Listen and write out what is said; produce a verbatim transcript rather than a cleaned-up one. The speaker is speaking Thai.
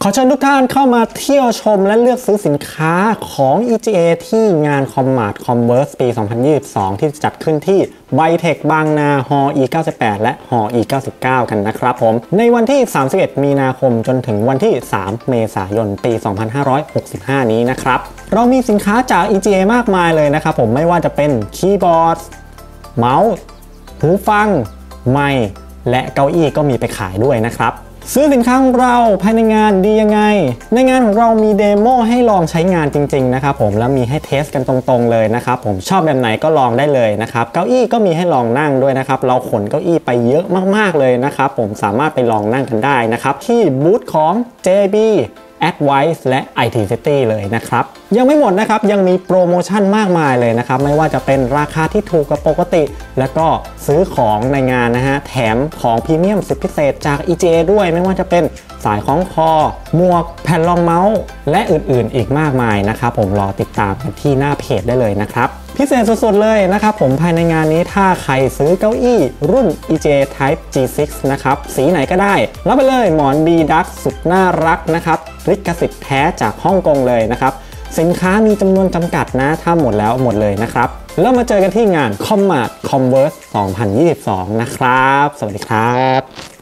ขอเชิญทุกท่านเข้ามาเที่ยวชมและเลือกซื้อสินค้าของ อี จี เอ ที่งาน Commart Converse ปี สองพันยี่สิบสอง ที่จัดขึ้นที่ไบเทคบางนา ฮอ อี เก้าสิบแปด และ ฮอ อี เก้าสิบเก้า กันนะครับผมในวันที่ สามสิบเอ็ด มีนาคมจนถึงวันที่ สาม เมษายน ปี สองพันห้าร้อยหกสิบห้า นี้นะครับเรามีสินค้าจาก อี จี เอ มากมายเลยนะครับผมไม่ว่าจะเป็นคีย์บอร์ดเมาส์หูฟังไมค์และเก้าอี้ก็มีไปขายด้วยนะครับซื้อสินค้าของเราภายในงานดียังไงในงานของเรามีเดโมให้ลองใช้งานจริงๆนะครับผมแล้วมีให้เทสกันตรงๆเลยนะครับผมชอบแบบไหนก็ลองได้เลยนะครับเก้าอี้ก็มีให้ลองนั่งด้วยนะครับเราขนเก้าอี้ไปเยอะมากๆเลยนะครับผมสามารถไปลองนั่งกันได้นะครับที่บูธของ เจ บี Advice และ ไอ ที City เลยนะครับยังไม่หมดนะครับยังมีโปรโมชั่นมากมายเลยนะครับไม่ว่าจะเป็นราคาที่ถูกกว่าปกติแล้วก็ซื้อของในงานนะฮะแถมของพรีเมียมสุดพิเศษจาก อี จี เอ ด้วยไม่ว่าจะเป็นสายคล้องคอหมวกแผ่นรองเมาส์และอื่นๆอีกมากมายนะครับผมรอติดตามกันที่หน้าเพจได้เลยนะครับพิเศษสุดๆเลยนะครับผมภายในงานนี้ถ้าใครซื้อเก้าอี้รุ่น อี จี เอ Type จี ซิกซ์ นะครับสีไหนก็ได้รับไปเลยหมอน B Duck สุดน่ารักนะครับลิขสิทธิ์แท้จากฮ่องกงเลยนะครับสินค้ามีจำนวนจำกัดนะถ้าหมดแล้วหมดเลยนะครับแล้วมาเจอกันที่งาน Commart Converse สองพันยี่สิบสอง นะครับสวัสดีครับ